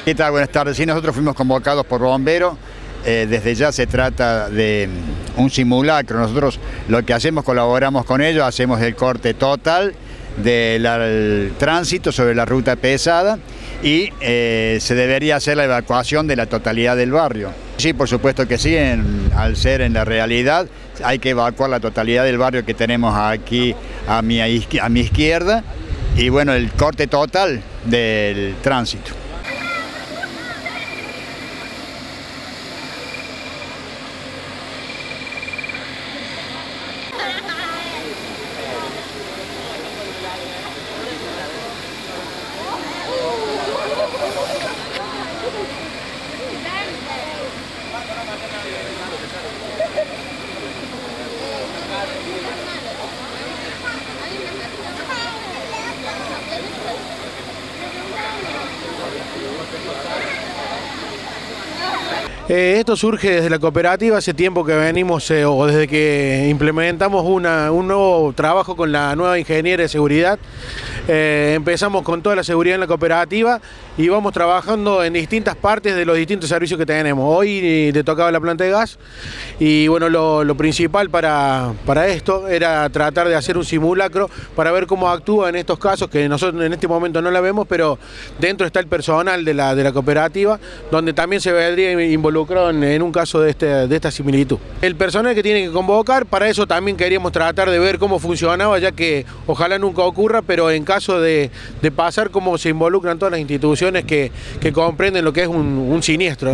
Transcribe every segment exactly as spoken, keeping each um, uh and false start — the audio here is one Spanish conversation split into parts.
¿Qué tal? Buenas tardes. Sí, nosotros fuimos convocados por bomberos. Eh, desde ya se trata de un simulacro. Nosotros lo que hacemos, colaboramos con ellos, hacemos el corte total del tránsito sobre la ruta pesada y eh, se debería hacer la evacuación de la totalidad del barrio. Sí, por supuesto que sí, en, al ser en la realidad hay que evacuar la totalidad del barrio que tenemos aquí a mi, a mi izquierda y bueno, el corte total del tránsito. Eh, esto surge desde la cooperativa, hace tiempo que venimos, eh, o desde que implementamos una, un nuevo trabajo con la nueva ingeniera de seguridad. Eh, empezamos con toda la seguridad en la cooperativa y vamos trabajando en distintas partes de los distintos servicios que tenemos. Hoy le tocaba la planta de gas y bueno, lo, lo principal para, para esto era tratar de hacer un simulacro para ver cómo actúa en estos casos, que nosotros en este momento no la vemos, pero dentro está el personal de la, de la cooperativa, donde también se vendría involucrado en, en un caso de, este, de esta similitud. El personal que tiene que convocar, para eso también queríamos tratar de ver cómo funcionaba, ya que ojalá nunca ocurra, pero en caso de, de pasar, cómo se involucran todas las instituciones que, que comprenden lo que es un, un siniestro.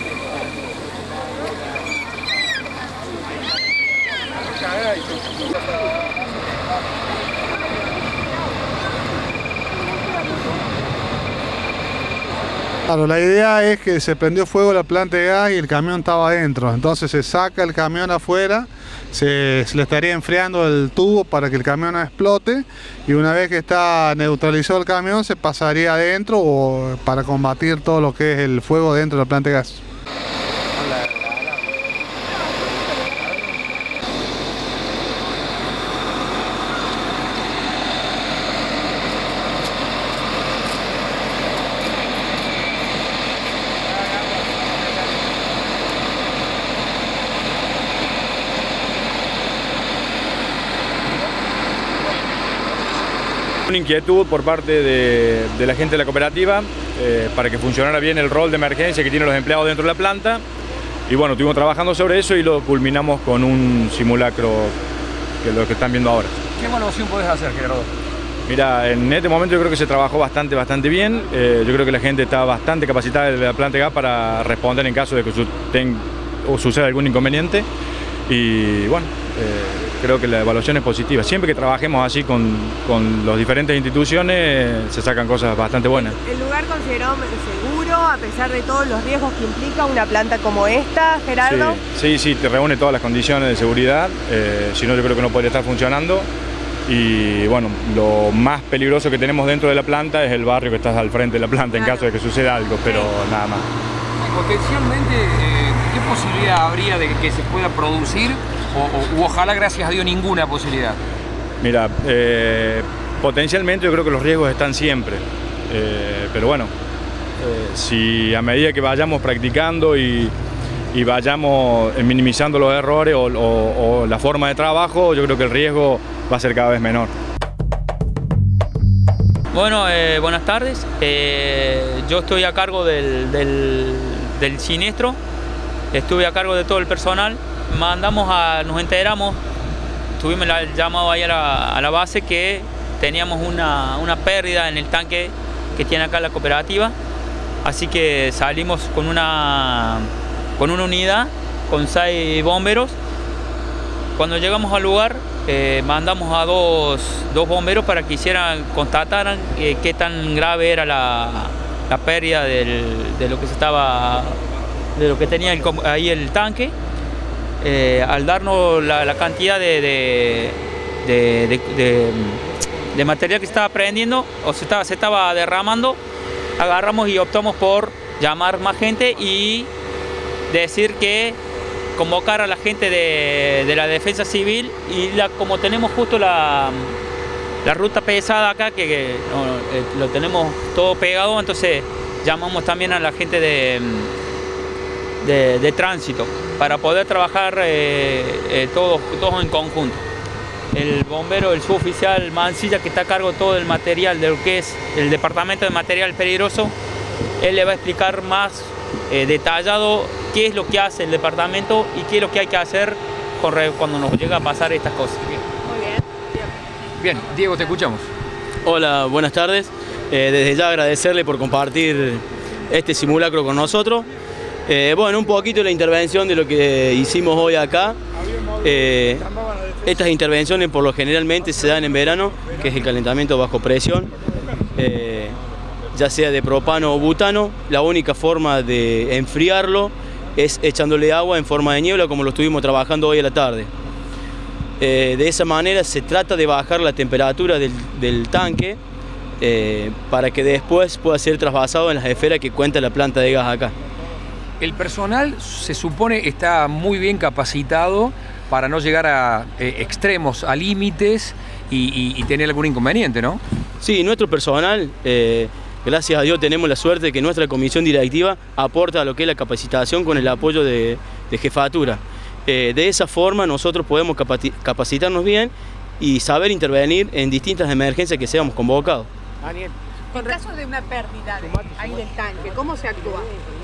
Claro, la idea es que se prendió fuego la planta de gas y el camión estaba adentro, entonces se saca el camión afuera, se, se le estaría enfriando el tubo para que el camión no explote y una vez que está neutralizado el camión se pasaría adentro o para combatir todo lo que es el fuego dentro de la planta de gas. Una inquietud por parte de, de la gente de la cooperativa eh, para que funcionara bien el rol de emergencia que tienen los empleados dentro de la planta y bueno, estuvimos trabajando sobre eso y lo culminamos con un simulacro que es lo que están viendo ahora. ¿Qué evaluación podés hacer, Gerardo? Mira, en este momento yo creo que se trabajó bastante, bastante bien. Eh, yo creo que la gente está bastante capacitada de la planta de gas para responder en caso de que su, ten, o suceda algún inconveniente y bueno, eh, creo que la evaluación es positiva. Siempre que trabajemos así con, con las diferentes instituciones se sacan cosas bastante buenas. ¿El lugar considerado seguro a pesar de todos los riesgos que implica una planta como esta, Gerardo? Sí, sí, sí, te reúne todas las condiciones de seguridad, eh, si no yo creo que no podría estar funcionando. Y bueno, lo más peligroso que tenemos dentro de la planta es el barrio que está al frente de la planta, claro, en caso de que suceda algo, pero sí, nada más. Potencialmente, eh, ¿qué posibilidad habría de que se pueda producir? O, o, ojalá, gracias a Dios, ninguna posibilidad. Mira, eh, potencialmente yo creo que los riesgos están siempre, eh, pero bueno, eh, si a medida que vayamos practicando y, y vayamos minimizando los errores o, o, o la forma de trabajo, yo creo que el riesgo va a ser cada vez menor. Bueno, eh, buenas tardes. Eh, yo estoy a cargo del, del, del siniestro, estuve a cargo de todo el personal. Mandamos a, nos enteramos, tuvimos el llamado ahí a la, a la base que teníamos una, una pérdida en el tanque que tiene acá la cooperativa, así que salimos con una, con una unidad, con seis bomberos. Cuando llegamos al lugar, eh, mandamos a dos, dos bomberos para que hicieran, constataran eh, qué tan grave era la, la pérdida del, de lo que se estaba, de lo que tenía el, ahí el tanque. Eh, al darnos la, la cantidad de, de, de, de, de, de material que estaba prendiendo o se estaba, se estaba derramando, agarramos y optamos por llamar más gente y decir que convocar a la gente de, de la defensa civil y la, como tenemos justo la, la ruta pesada acá, que, que no, eh, lo tenemos todo pegado, entonces llamamos también a la gente de, de, de tránsito para poder trabajar eh, eh, todos, todos en conjunto. El bombero, el suboficial Mancilla, que está a cargo de todo el material de lo que es el departamento de material peligroso, él le va a explicar más eh, detallado qué es lo que hace el departamento y qué es lo que hay que hacer cuando nos llega a pasar estas cosas. Muy bien. Bien, Diego, te escuchamos. Hola, buenas tardes. Eh, desde ya agradecerle por compartir este simulacro con nosotros. Eh, bueno, un poquito la intervención de lo que hicimos hoy acá. Eh, estas intervenciones por lo generalmente se dan en verano, que es el calentamiento bajo presión, eh, ya sea de propano o butano. La única forma de enfriarlo es echándole agua en forma de niebla, como lo estuvimos trabajando hoy a la tarde. Eh, de esa manera se trata de bajar la temperatura del, del tanque eh, para que después pueda ser trasvasado en las esferas que cuenta la planta de gas acá. El personal se supone está muy bien capacitado para no llegar a eh, extremos, a límites y, y, y tener algún inconveniente, ¿no? Sí, nuestro personal, eh, gracias a Dios tenemos la suerte de que nuestra comisión directiva aporta a lo que es la capacitación con el apoyo de, de jefatura. Eh, de esa forma nosotros podemos capacitarnos bien y saber intervenir en distintas emergencias que seamos convocados. Daniel. En caso de una pérdida de, ahí del tanque, ¿cómo se actúa?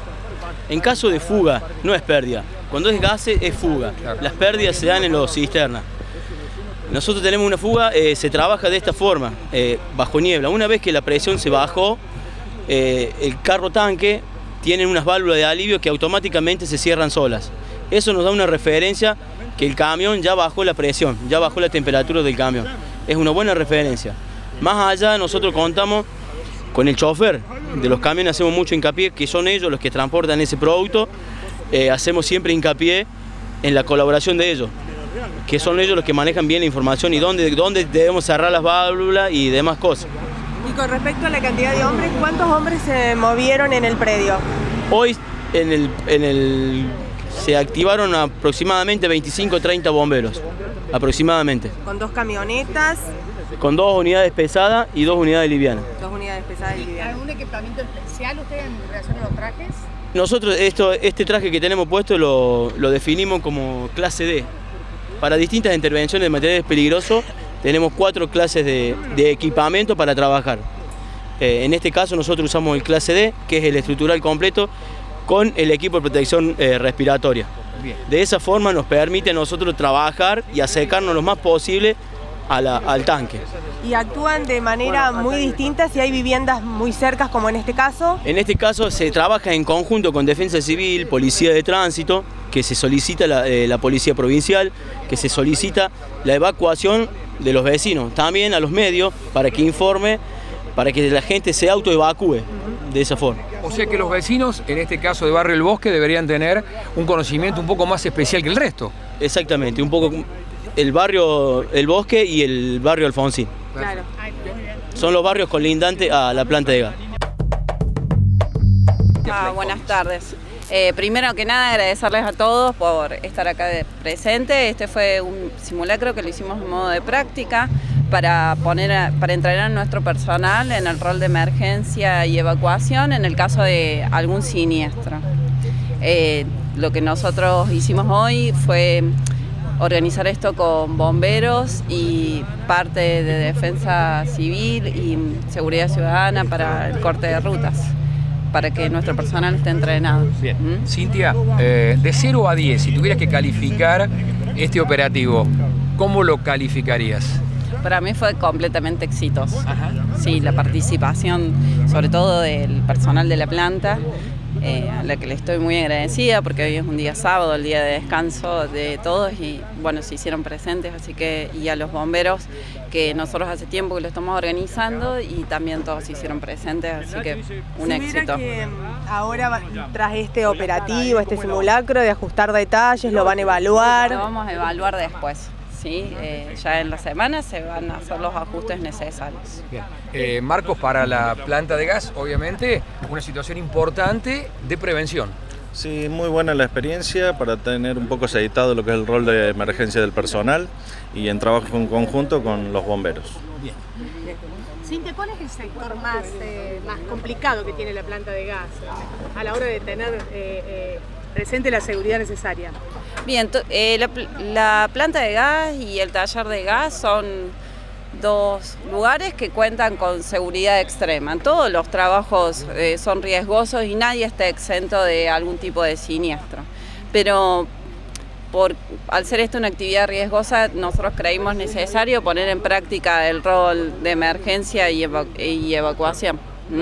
En caso de fuga, no es pérdida. Cuando es gases, es fuga. Las pérdidas se dan en los cisternas. Nosotros tenemos una fuga, eh, se trabaja de esta forma, eh, bajo niebla. Una vez que la presión se bajó, eh, el carro tanque tiene unas válvulas de alivio que automáticamente se cierran solas. Eso nos da una referencia que el camión ya bajó la presión, ya bajó la temperatura del camión. Es una buena referencia. Más allá, nosotros contamos con el chofer de los camiones, hacemos mucho hincapié, que son ellos los que transportan ese producto. Eh, hacemos siempre hincapié en la colaboración de ellos, que son ellos los que manejan bien la información y dónde, dónde debemos cerrar las válvulas y demás cosas. Y con respecto a la cantidad de hombres, ¿cuántos hombres se movieron en el predio? Hoy en el, en el, se activaron aproximadamente veinticinco o treinta bomberos, aproximadamente. Con dos camionetas. Con dos unidades pesadas y dos unidades livianas. Dos unidades pesadas y livianas. ¿Algún equipamiento especial ustedes en relación a los trajes? Nosotros esto, este traje que tenemos puesto lo, lo definimos como clase D. Para distintas intervenciones de materiales peligrosos tenemos cuatro clases de, de equipamiento para trabajar. Eh, en este caso nosotros usamos el clase D, que es el estructural completo, con el equipo de protección eh, respiratoria. Bien. De esa forma nos permite a nosotros trabajar y acercarnos lo más posible a la, al tanque. ¿Y actúan de manera muy distinta si hay viviendas muy cercas como en este caso? En este caso se trabaja en conjunto con Defensa Civil, Policía de Tránsito, que se solicita la, eh, la Policía Provincial, que se solicita la evacuación de los vecinos, también a los medios para que informe, para que la gente se autoevacúe de esa forma. O sea que los vecinos, en este caso de Barrio El Bosque, deberían tener un conocimiento un poco más especial que el resto. Exactamente, un poco el barrio El Bosque y el barrio Alfonsín. Claro. Son los barrios colindantes a la planta de gas. Ah, buenas tardes. Eh, primero que nada agradecerles a todos por estar acá de presente. Este fue un simulacro que lo hicimos en modo de práctica para, poner a, para entrenar a nuestro personal en el rol de emergencia y evacuación en el caso de algún siniestro. Eh, lo que nosotros hicimos hoy fue organizar esto con bomberos y parte de Defensa Civil y Seguridad Ciudadana para el corte de rutas, para que nuestro personal esté entrenado. Bien. ¿Mm? Cintia, eh, de cero a diez, si tuvieras que calificar este operativo, ¿cómo lo calificarías? Para mí fue completamente exitoso. Ajá. Sí, la participación, sobre todo del personal de la planta, eh, a la que le estoy muy agradecida porque hoy es un día sábado, el día de descanso de todos y bueno, se hicieron presentes, así que y a los bomberos que nosotros hace tiempo que lo estamos organizando y también todos se hicieron presentes, así que un si éxito. Que ahora tras este operativo, este simulacro de ajustar detalles, lo van a evaluar. Lo vamos a evaluar después. Sí, eh, ya en la semana se van a hacer los ajustes necesarios. Bien. Eh, Marcos, para la planta de gas, obviamente, una situación importante de prevención. Sí, muy buena la experiencia para tener un poco aceitado lo que es el rol de emergencia del personal y en trabajo en conjunto con los bomberos. Bien. Cintia, Intendente, ¿cuál es el sector más, eh, más complicado que tiene la planta de gas eh, a la hora de tener eh, eh, presente la seguridad necesaria? Bien, eh, la, la planta de gas y el taller de gas son dos lugares que cuentan con seguridad extrema. Todos los trabajos eh, son riesgosos y nadie está exento de algún tipo de siniestro. Pero por, al ser esto una actividad riesgosa, nosotros creímos necesario poner en práctica el rol de emergencia y, evacu- y evacuación.